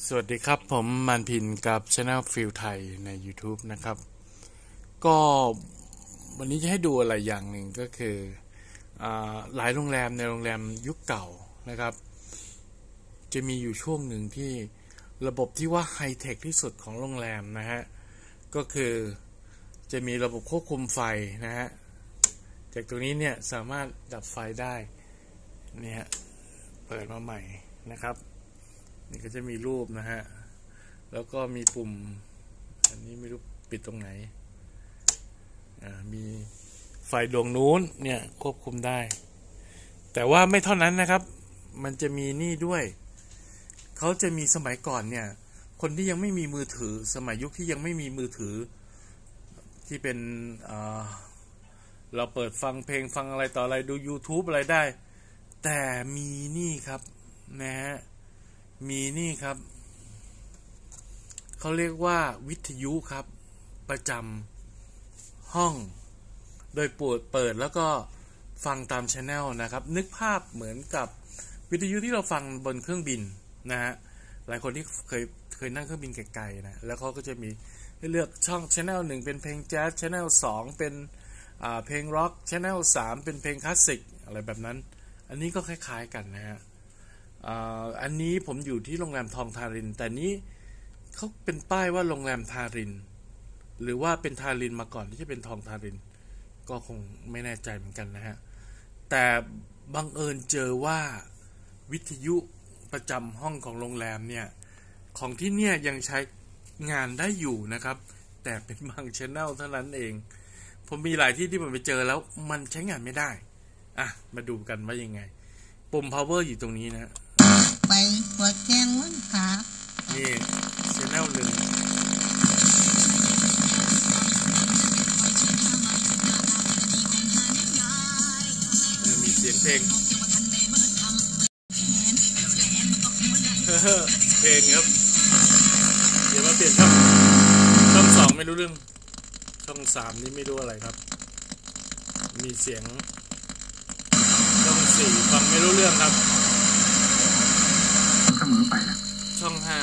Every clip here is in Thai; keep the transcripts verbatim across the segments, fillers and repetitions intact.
สวัสดีครับผมมันพินกับ Channel ฟิลไทยใน YouTube นะครับก็วันนี้จะให้ดูอะไรอย่างหนึ่งก็คือหลายโรงแรมในโรงแรมยุคเก่านะครับจะมีอยู่ช่วงหนึ่งที่ระบบที่ว่าไฮเทคที่สุดของโรงแรมนะฮะก็คือจะมีระบบควบคุมไฟนะฮะจากตรงนี้เนี่ยสามารถดับไฟได้เนี่ยเปิดมาใหม่นะครับนี่ก็จะมีรูปนะฮะแล้วก็มีปุ่มอันนี้ไม่รู้ปิดตรงไหนอ่ามีไฟดวงนู้นเนี่ยควบคุมได้แต่ว่าไม่เท่านั้นนะครับมันจะมีนี่ด้วยเขาจะมีสมัยก่อนเนี่ยคนที่ยังไม่มีมือถือสมัยยุคที่ยังไม่มีมือถือที่เป็นอ่าเราเปิดฟังเพลงฟังอะไรต่ออะไรดู YouTube อะไรได้แต่มีนี่ครับนะฮะมีนี่ครับเขาเรียกว่าวิทยุครับประจำห้องโดยเปิดเปิดแล้วก็ฟังตามช anel นะครับนึกภาพเหมือนกับวิทยุที่เราฟังบนเครื่องบินนะฮะหลายคนที่เคยเคยนั่งเครื่องบินไกลๆนะแล้วเขาก็จะมีให้เลือกช่อง channel หนึ่งเป็นเพลงแจ๊ส channel สองเป็นอ่าเพลงร็อก channel สามเป็นเพลงคลาสสิกอะไรแบบนั้นอันนี้ก็คล้ายๆกันนะฮะอันนี้ผมอยู่ที่โรงแรมทองทารินแต่นี้เขาเป็นป้ายว่าโรงแรมทารินหรือว่าเป็นทารินมาก่อนที่จะเป็นทองทารินก็คงไม่แน่ใจเหมือนกันนะฮะแต่บังเอิญเจอว่าวิทยุประจำห้องของโรงแรมเนี่ยของที่เนี่ยยังใช้งานได้อยู่นะครับแต่เป็นบาง channel เท่านั้นเองผมมีหลายที่ที่ผมไปเจอแล้วมันใช้งานไม่ได้อ่ะมาดูกันว่ายังไงปุ่ม power อยู่ตรงนี้นะไปปวดแข้งวันขานี่ channel หนึ่งมีเสียงเพลงเพลงครับเดี๋ยวมาเปลี่ยนช่องช่องสองไม่รู้เรื่องช่องสามนี่ไม่รู้อะไรครับมีเสียงช่องสี่ฟังไม่รู้เรื่องครับเสมอไปนะช่องห้า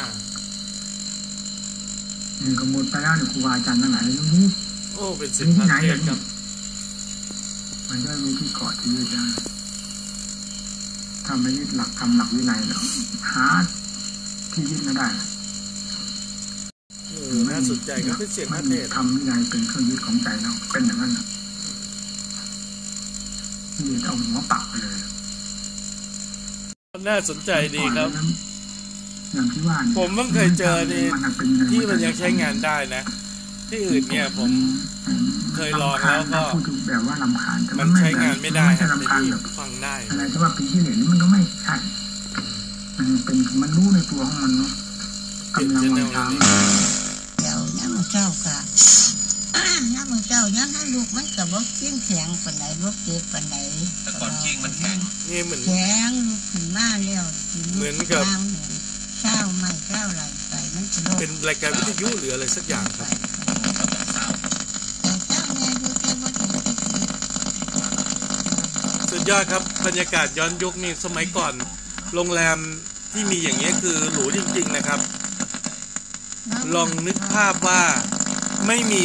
นี่ก็หมดไปแล้วเนี่ยครูบาอาจารย์ทั้งหลายรู้โอ้เป็นสิ่งที่ไหนครับมันได้รู้ที่เกาะที่ยึดได้ถ้าไม่ยึดหลักธรรมหลักวินัยแล้วหาที่ยึดไม่ได้เออน่าสนใจครับเป็นเสียงพระเทศธรรมวินัยเป็นเครื่องยึดของใจเราเป็นอย่างนั้นนี่เอาหัวปักไปเลยน่าสนใจดีครับอย่างที่ว่าผมเพิ่งเคยเจอนี่ที่มันยังใช้งานได้นะที่อื่นเนี่ยผมเคยลองแล้วก็แบบว่าลำคาญมันใช้งานไม่ได้ครับแต่ที่ฟังได้อะไรที่ว่าปีที่เหลือนี่มันก็ไม่ใช่มันเป็นมันรู้ในตัวของมันเนาะกำลังมันทำเดี๋ยวย่ามือเจ้ากะย่ามือเจ้าย่าให้ลูกมันกับว่ากิ้งแข็งปันไหนว่าเจ็บปันไหนแต่ก่อนจริงมันแข็งนี่เหมือนแข็งลูกขึ้นมาแล้วเหมือนกับเช้าไม่เช้าไหลไปมันจะเป็นรายการวิทยุหรืออะไรสักอย่างครับสุดยอดครับบรรยากาศย้อนยุคนี่สมัยก่อนโรงแรมที่มีอย่างนี้คือหรูจริงๆนะครับลองนึกภาพว่าไม่มี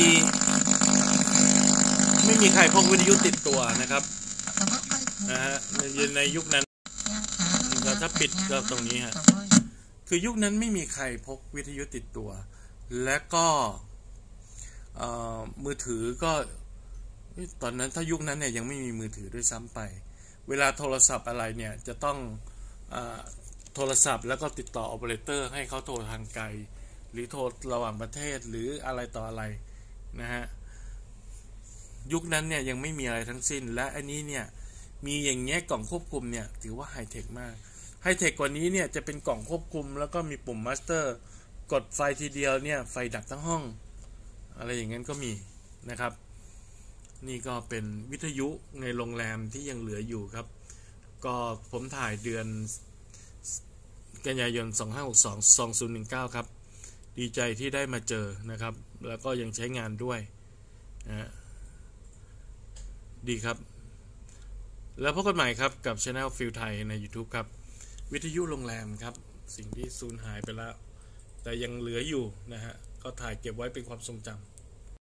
ไม่มีใครพกวิทยุติดตัวนะครับนะฮะในในยุคนั้นถ้าปิดก็ตรงนี้ฮะคือยุคนั้นไม่มีใครพกวิทยุติดตัวและก็มือถือก็ตอนนั้นถ้ายุคนั้นเนี่ยยังไม่มีมือถือด้วยซ้ำไปเวลาโทรศัพท์อะไรเนี่ยจะต้องโทรศัพท์แล้วก็ติดต่อออเปอเรเตอร์ให้เขาโทรทางไกลหรือโทรระหว่างประเทศหรืออะไรต่ออะไรนะฮะยุคนั้นเนี่ยยังไม่มีอะไรทั้งสิ้นและอันนี้เนี่ยมีอย่างเงี้ยกล่องควบคุมเนี่ยถือว่าไฮเทคมากไฮเทคกว่านี้เนี่ยจะเป็นกล่องควบคุมแล้วก็มีปุ่มมาสเตอร์กดไฟทีเดียวเนี่ยไฟดับทั้งห้องอะไรอย่างนั้นก็มีนะครับนี่ก็เป็นวิทยุในโรงแรมที่ยังเหลืออยู่ครับก็ผมถ่ายเดือนกันยายนสองพันห้าร้อยหกสิบสอง สองพันสิบเก้าครับดีใจที่ได้มาเจอนะครับแล้วก็ยังใช้งานด้วยนะดีครับแล้วพบกันใหม่ครับกับ Channel ฟิลไทยใน YouTube ครับวิทยุโรงแรมครับสิ่งที่สูญหายไปแล้วแต่ยังเหลืออยู่นะฮะก็ถ่ายเก็บไว้เป็นความทรงจ